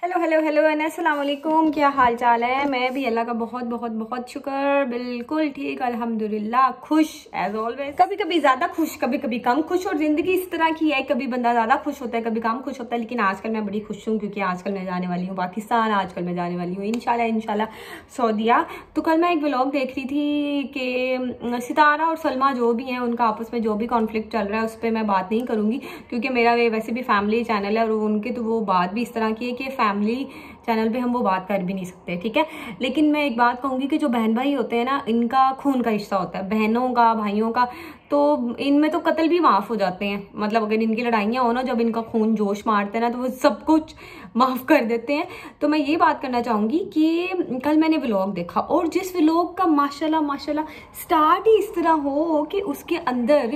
Hello hello hello अस्सलाम वालेकुम। क्या हाल चाल है? मैं भी अल्लाह का बहुत बहुत बहुत शुक्र, बिल्कुल ठीक, अल्हम्दुलिल्लाह, खुश एज ऑलवेज। कभी कभी ज्यादा खुश, कभी कभी कम खुश, और जिंदगी इस तरह की है, कभी बंदा ज्यादा खुश होता है, कभी कम खुश होता है। लेकिन आजकल मैं बड़ी खुश हूँ क्योंकि आजकल मैं जाने वाली हूँ पाकिस्तान, आजकल मैं जाने वाली हूँ इंशाल्लाह सऊदीया। तो कल मैं एक व्लॉग देख रही थी कि सितारा और सलमा जो भी हैं उनका आपस में जो भी कॉन्फ्लिक्ट चल रहा है उस पर मैं बात नहीं करूंगी, क्योंकि मेरा वैसे भी फैमिली चैनल है और उनके तो वो बात भी इस तरह की है कि फैमिली चैनल पे हम वो बात कर भी नहीं सकते, ठीक है। लेकिन मैं एक बात कहूंगी कि जो बहन भाई होते हैं ना, इनका खून का रिश्ता होता है, बहनों का, भाइयों का, तो इनमें तो कत्ल भी माफ हो जाते हैं। मतलब अगर इनकी लड़ाइयाँ हो ना, जब इनका खून जोश मारते हैं ना, तो वो सब कुछ माफ कर देते हैं। तो मैं ये बात करना चाहूंगी कि कल मैंने व्लॉग देखा, और जिस व्लॉग का माशाल्लाह स्टार्ट ही इस तरह हो कि उसके अंदर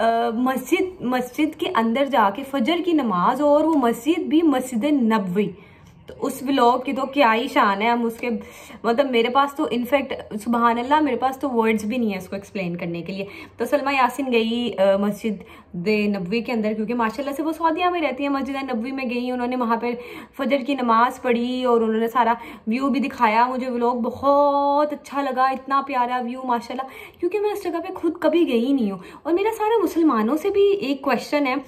मस्जिद के अंदर जाके फजर की नमाज, और वो मस्जिद भी मस्जिद नबवी, तो उस व्लॉग की तो क्या ही शान है। हम उसके मतलब मेरे पास तो इनफैक्ट सुबहान अल्लाह, मेरे पास तो वर्ड्स भी नहीं है इसको एक्सप्लेन करने के लिए। तो सलमा यासिन गई मस्जिद नबवी के अंदर, क्योंकि माशाल्लाह से वो सऊदीया में रहती है। मस्जिद नबवी में गई, उन्होंने वहाँ पर फजर की नमाज पढ़ी और उन्होंने सारा व्यू भी दिखाया। मुझे व्लॉग बहुत अच्छा लगा, इतना प्यारा व्यू माशाल्लाह, क्योंकि मैं इस जगह पे खुद कभी गई नहीं हूँ। और मेरा सारा मुसलमानों से भी एक क्वेश्चन है,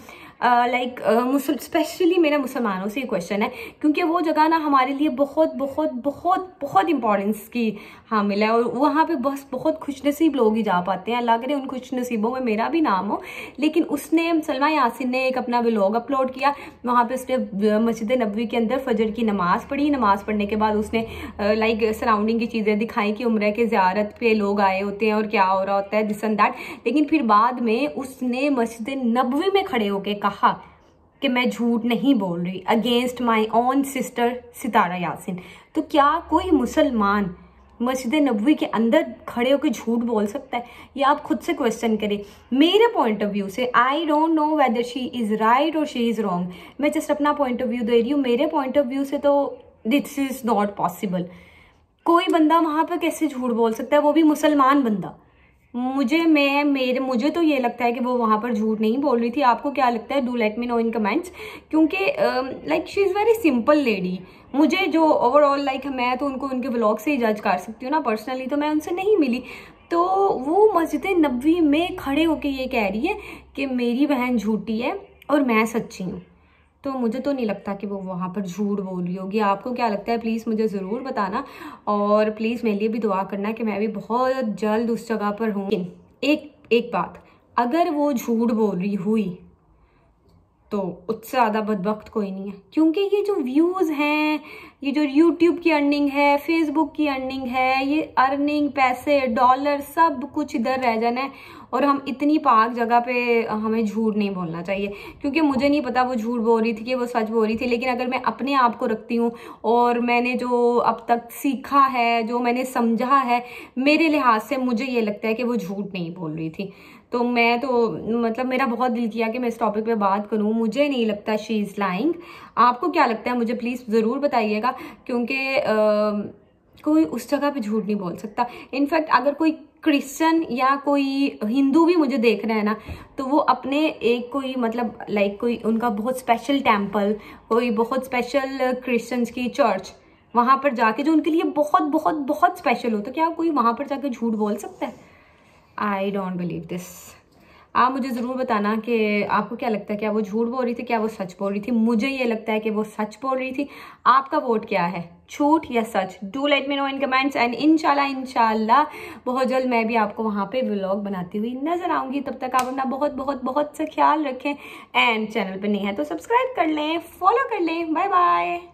स्पेशली मेरा मुसलमानों से क्वेश्चन है, क्योंकि वो जगह ना हमारे लिए बहुत बहुत बहुत बहुत इंपॉर्टेंस की हामिल है, और वहाँ पे बस बहुत खुशनसीब लोग ही जा पाते हैं। अल्लाह करे उन खुशनसीबों में मेरा भी नाम हो। लेकिन उसने, सलमा यासिन ने एक अपना व्लॉग अपलोड किया, वहाँ पे उसने मस्जिद नबवी के अंदर फजर की नमाज पढ़ी। नमाज पढ़ने के बाद उसने सराउंडिंग की चीज़ें दिखाई कि उम्र के ज़ियारत पे लोग आए होते हैं और क्या हो रहा होता है, दिस एंड दैट। लेकिन फिर बाद में उसने मस्जिद नबवी में खड़े होकर कहा कि मैं झूठ नहीं बोल रही against my own sister Sitara Yasin. तो क्या कोई मुसलमान मस्जिद नबवी के अंदर खड़े होकर झूठ बोल सकता है? ये आप खुद से क्वेश्चन करें। मेरे पॉइंट ऑफ व्यू से, I don't know whether she is right और शी इज रॉन्ग, मैं जस्ट अपना पॉइंट ऑफ व्यू दे रही हूँ। मेरे पॉइंट ऑफ व्यू से तो दिस इज नॉट पॉसिबल। कोई बंदा वहां पर कैसे झूठ बोल सकता है, वो भी मुसलमान बंदा? मुझे तो ये लगता है कि वो वहां पर झूठ नहीं बोल रही थी। आपको क्या लगता है? Do let me know in comments, क्योंकि like she is very simple lady. मुझे जो ओवरऑल मैं तो उनको उनके व्लॉग से ही जज कर सकती हूँ ना, पर्सनली तो मैं उनसे नहीं मिली। तो वो मस्जिद नबवी में खड़े होके ये कह रही है कि मेरी बहन झूठी है और मैं सच्ची हूँ। तो मुझे तो नहीं लगता कि वो वहाँ पर झूठ बोल रही होगी। आपको क्या लगता है? प्लीज़ मुझे ज़रूर बताना, और प्लीज़ मेरे लिए भी दुआ करना कि मैं भी बहुत जल्द उस जगह पर हूँ। एक बात, अगर वो झूठ बोल रही हुई तो उससे ज़्यादा बदबख्त कोई नहीं है, क्योंकि ये जो व्यूज़ हैं, ये जो यूट्यूब की अर्निंग है, फेसबुक की अर्निंग है, ये अर्निंग, पैसे, डॉलर, सब कुछ इधर रह जाना है। और हम इतनी पाक जगह पे हमें झूठ नहीं बोलना चाहिए, क्योंकि मुझे नहीं पता वो झूठ बोल रही थी कि वो सच बोल रही थी। लेकिन अगर मैं अपने आप को रखती हूँ और मैंने जो अब तक सीखा है, जो मैंने समझा है, मेरे लिहाज से मुझे ये लगता है कि वो झूठ नहीं बोल रही थी। तो मैं तो मतलब मेरा बहुत दिल किया कि मैं इस टॉपिक पे बात करूं। मुझे नहीं लगता शी इज़ लाइंग। आपको क्या लगता है? मुझे प्लीज़ ज़रूर बताइएगा, क्योंकि कोई उस जगह पे झूठ नहीं बोल सकता। इनफैक्ट अगर कोई क्रिश्चियन या कोई हिंदू भी मुझे देख रहा है ना, तो वो अपने एक कोई कोई उनका बहुत स्पेशल टेम्पल, कोई बहुत स्पेशल क्रिश्चियंस की चर्च, वहाँ पर जाके जो उनके लिए बहुत बहुत बहुत स्पेशल हो, तो क्या कोई वहाँ पर जाके झूठ बोल सकता है? I don't believe this. आप मुझे ज़रूर बताना कि आपको क्या लगता है, क्या वो झूठ बोल रही थी, क्या वो सच बोल रही थी? मुझे ये लगता है कि वो सच बोल रही थी। आपका वोट क्या है, झूठ या सच? Do let me know in comments, and इंशाल्लाह बहुत जल्द मैं भी आपको वहाँ पे व्लॉग बनाती हुई नजर आऊँगी। तब तक आप अपना बहुत बहुत बहुत सा ख्याल रखें, एंड चैनल पर नहीं है तो सब्सक्राइब कर लें, फॉलो कर लें। Bye bye.